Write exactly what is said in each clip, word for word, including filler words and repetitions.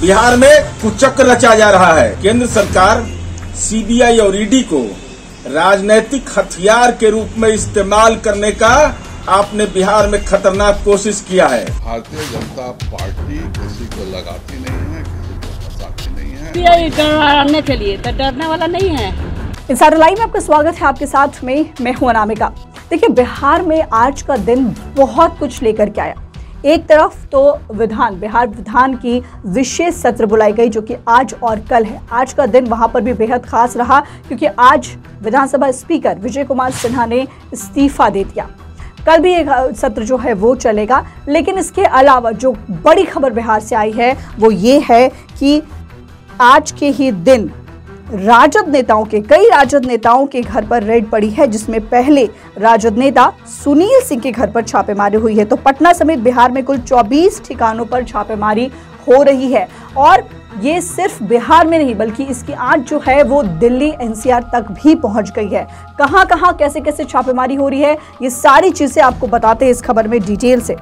बिहार में कुचक्र रचा जा रहा है। केंद्र सरकार सीबीआई और ईडी को राजनीतिक हथियार के रूप में इस्तेमाल करने का आपने बिहार में खतरनाक कोशिश किया है। भारतीय जनता पार्टी किसी को लगाती नहीं है, किसी को फंसाती नहीं है। डराने के लिए तो डरने वाला नहीं है। इंसाइडर लाइव में आपका स्वागत है। आपके साथ में मैं हूं अनामिका। देखिए, बिहार में आज का दिन बहुत कुछ लेकर के आया। एक तरफ तो विधान बिहार विधान की विशेष सत्र बुलाई गई, जो कि आज और कल है। आज का दिन वहां पर भी बेहद खास रहा, क्योंकि आज विधानसभा स्पीकर विजय कुमार सिन्हा ने इस्तीफा दे दिया। कल भी एक सत्र जो है वो चलेगा, लेकिन इसके अलावा जो बड़ी खबर बिहार से आई है वो ये है कि आज के ही दिन राजद नेताओं के कई राजद नेताओं के घर पर रेड पड़ी है, जिसमें पहले राजद नेता सुनील सिंह के घर पर छापेमारी हुई है। तो पटना समेत बिहार में कुल चौबीस ठिकानों पर छापेमारी हो रही है, और ये सिर्फ बिहार में नहीं बल्कि इसकी आंच जो है वो दिल्ली एनसीआर तक भी पहुंच गई है। कहां कहां कैसे कैसे छापेमारी हो रही है, ये सारी चीजें आपको बताते हैं इस खबर में डिटेल से।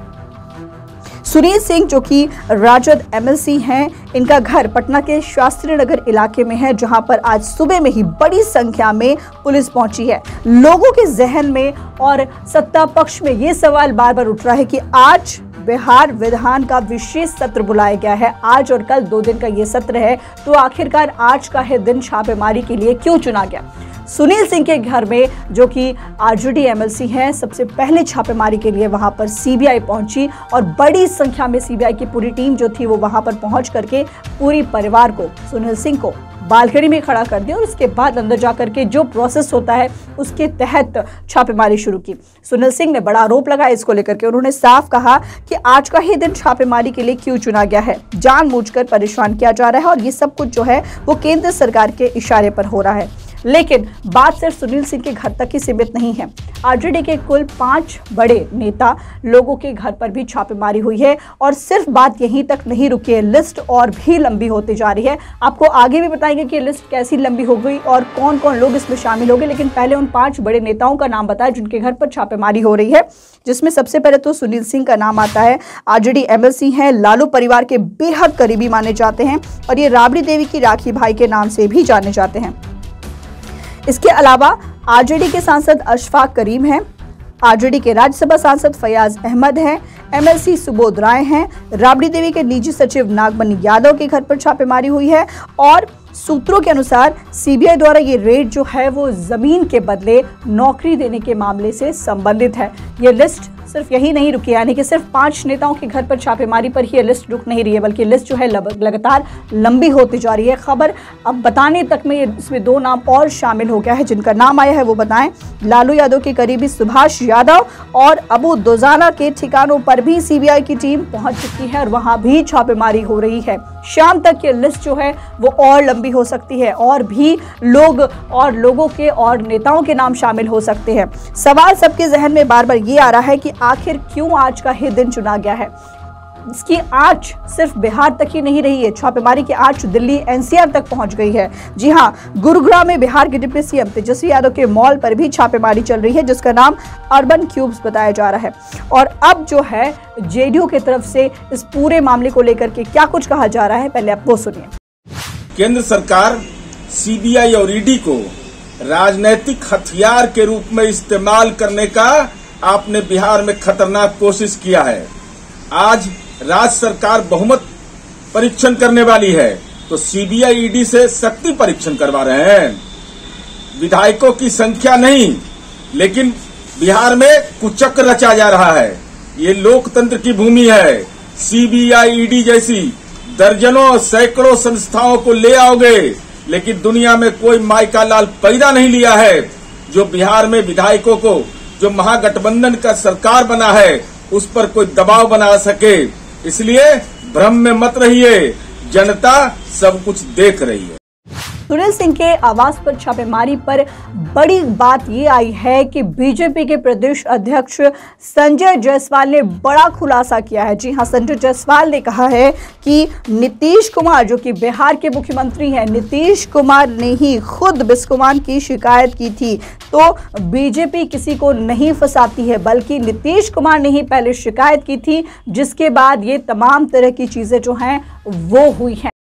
सुनील सिंह जो कि राजद एमएलसी हैं, इनका घर पटना के शास्त्री नगर इलाके में है, जहां पर आज सुबह में ही बड़ी संख्या में पुलिस पहुंची है। लोगों के जहन में और सत्ता पक्ष में ये सवाल बार बार उठ रहा है कि आज बिहार विधान का विशेष सत्र बुलाया गया है। आज और कल दो दिन का ये सत्र है, तो आखिरकार आज का है दिन छापेमारी के लिए क्यों चुना गया? सुनील सिंह के घर में, जो कि आरजेडी एमएलसी हैं, सबसे पहले छापेमारी के लिए वहां पर सीबीआई पहुंची, और बड़ी संख्या में सीबीआई की पूरी टीम जो थी वो वहां पर पहुंच करके पूरी परिवार को, सुनील सिंह को बालकनी में खड़ा कर दिया, और उसके बाद अंदर जाकर के जो प्रोसेस होता है उसके तहत छापेमारी शुरू की। सुनील सिंह ने बड़ा आरोप लगाया इसको लेकर के। उन्होंने साफ कहा कि आज का ही दिन छापेमारी के लिए क्यों चुना गया है, जानबूझकर परेशान किया जा रहा है, और ये सब कुछ जो है वो केंद्र सरकार के इशारे पर हो रहा है। लेकिन बात सिर्फ सुनील सिंह के घर तक ही सीमित नहीं है। आरजेडी के कुल पांच बड़े नेता लोगों के घर पर भी छापेमारी हुई है, और सिर्फ बात यहीं तक नहीं रुकी है, लिस्ट और भी लंबी होती जा रही है। आपको आगे भी बताएंगे कि लिस्ट कैसी लंबी हो गई और कौन कौन लोग इसमें शामिल हो गए, लेकिन पहले उन पांच बड़े नेताओं का नाम बताएं जिनके घर पर छापेमारी हो रही है, जिसमें सबसे पहले तो सुनील सिंह का नाम आता है। आरजेडी एमएलसी हैं, लालू परिवार के बेहद करीबी माने जाते हैं, और ये राबड़ी देवी की राखी भाई के नाम से भी जाने जाते हैं। इसके अलावा आरजेडी के सांसद अशफाक करीम हैं, आरजेडी के राज्यसभा सांसद फयाज अहमद हैं, एमएलसी सुबोध राय हैं, राबड़ी देवी के निजी सचिव नागमणि यादव के घर पर छापेमारी हुई है, और सूत्रों के अनुसार सीबीआई द्वारा ये रेड जो है वो जमीन के बदले नौकरी देने के मामले से संबंधित है। ये लिस्ट सिर्फ यही नहीं रुकी, यानी कि सिर्फ पांच नेताओं के घर पर छापेमारी पर ही ये लिस्ट रुक नहीं रही है, बल्कि लिस्ट जो है लगातार लंबी होती जा रही है। खबर अब बताने तक में इसमें दो नाम और शामिल हो गया है, जिनका नाम आया है वो बताएं। लालू यादव के करीबी सुभाष यादव और अबू दोजाना के ठिकानों पर भी सीबीआई की टीम पहुंच चुकी है, और वहां भी छापेमारी हो रही है। शाम तक ये लिस्ट जो है वो और लंबी हो सकती है, और भी लोग और लोगों के और नेताओं के नाम शामिल हो सकते हैं। सवाल सबके जहन में बार बार ये आ रहा है कि आखिर क्यों आज का ही दिन चुना गया है। इसकी आंच सिर्फ बिहार तक ही नहीं रही है, छापेमारी की आंच दिल्ली एनसीआर तक पहुंच गई है। जी हां, गुरुग्राम में बिहार के डिप्टी सीएम तेजस्वी यादव के मॉल पर भी छापेमारी चल रही है, जिसका नाम अर्बन क्यूब्स बताया जा रहा है। और अब जो है जेडीयू की तरफ से इस पूरे मामले को लेकर के क्या कुछ कहा जा रहा है, पहले आप वो सुनिए। केंद्र सरकार सीबीआई और ईडी को राजनीतिक हथियार के रूप में इस्तेमाल करने का आपने बिहार में खतरनाक कोशिश किया है। आज राज्य सरकार बहुमत परीक्षण करने वाली है, तो सीबीआई ईडी से शक्ति परीक्षण करवा रहे हैं। विधायकों की संख्या नहीं, लेकिन बिहार में कुचक्र रचा जा रहा है। ये लोकतंत्र की भूमि है। सीबीआई ईडी जैसी दर्जनों सैकड़ों संस्थाओं को ले आओगे, लेकिन दुनिया में कोई माई का लाल पैदा नहीं लिया है जो बिहार में विधायकों को, जो महागठबंधन का सरकार बना है, उस पर कोई दबाव बना सके। इसलिए भ्रम में मत रहिए, जनता सब कुछ देख रही है। सुनील सिंह के आवास पर छापेमारी पर बड़ी बात ये आई है कि बीजेपी के प्रदेश अध्यक्ष संजय जायसवाल ने बड़ा खुलासा किया है। जी हां, संजय जायसवाल ने कहा है कि नीतीश कुमार, जो कि बिहार के मुख्यमंत्री हैं, नीतीश कुमार ने ही खुद बिस्कोमान की शिकायत की थी। तो बीजेपी किसी को नहीं फंसाती है, बल्कि नीतीश कुमार ने ही पहले शिकायत की थी, जिसके बाद ये तमाम तरह की चीजें जो हैं वो हुई हैं।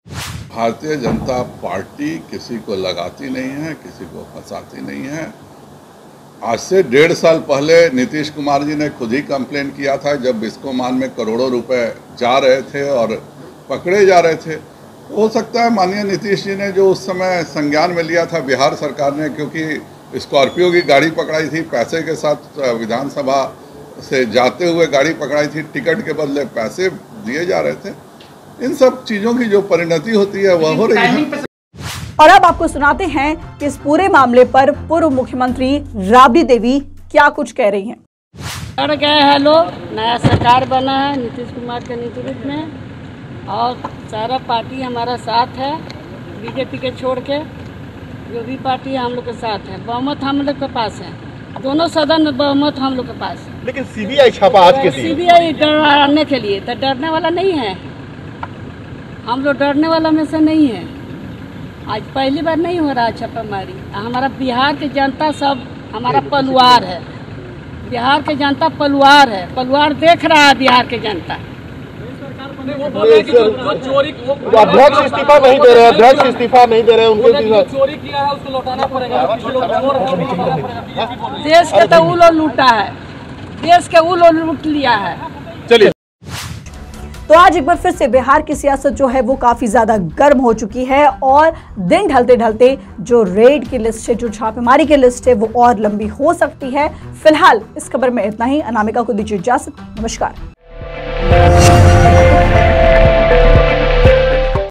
भारतीय जनता पार्टी किसी को लगाती नहीं है, किसी को फंसाती नहीं है। आज से डेढ़ साल पहले नीतीश कुमार जी ने खुद ही कंप्लेन किया था, जब बिस्कोमान में करोड़ों रुपए जा रहे थे और पकड़े जा रहे थे। हो सकता है माननीय नीतीश जी ने जो उस समय संज्ञान में लिया था बिहार सरकार ने, क्योंकि स्कॉर्पियो की गाड़ी पकड़ाई थी, पैसे के साथ विधानसभा से जाते हुए गाड़ी पकड़ाई थी, टिकट के बदले पैसे दिए जा रहे थे। इन सब चीज़ों की जो परिणति होती है वह हो रही है। और अब आपको सुनाते हैं कि इस पूरे मामले पर पूर्व मुख्यमंत्री राबड़ी देवी क्या कुछ कह रही हैं। डर गए हैं लोग, नया सरकार बना है नीतीश कुमार के नेतृत्व में और सारा पार्टी हमारा साथ है, बीजेपी के छोड़ के जो भी पार्टी हम लोग के साथ है। बहुमत हम लोग के पास है, दोनों सदन में बहुमत हम लोग के पास है। लेकिन सीबीआई छापा आज के सीबीआई डराने के लिए, तो डरने वाला नहीं है, हम लोग डरने वाला में से नहीं है। आज पहली बार नहीं हो रहा है छापामारी। हमारा बिहार की जनता सब हमारा पलवार है, बिहार की जनता पलवार है, पलवार देख रहा है बिहार की जनता। अध्यक्ष इस्तीफा नहीं दे रहे, अध्यक्ष इस्तीफा नहीं दे रहे, उनको चोरी किया है उसको लौटाना पड़ेगा। देश के तो वो लोग लूटा है, देश के वो लोग लूट लिया है। चलिए, तो आज एक बार फिर से बिहार की सियासत जो है वो काफी ज्यादा गर्म हो चुकी है और दिन ढलते ढलते जो रेड की लिस्ट है, जो छापेमारी की लिस्ट है, वो और लंबी हो सकती है। फिलहाल इस खबर में इतना ही। अनामिका को दीजिए इजाजत। नमस्कार।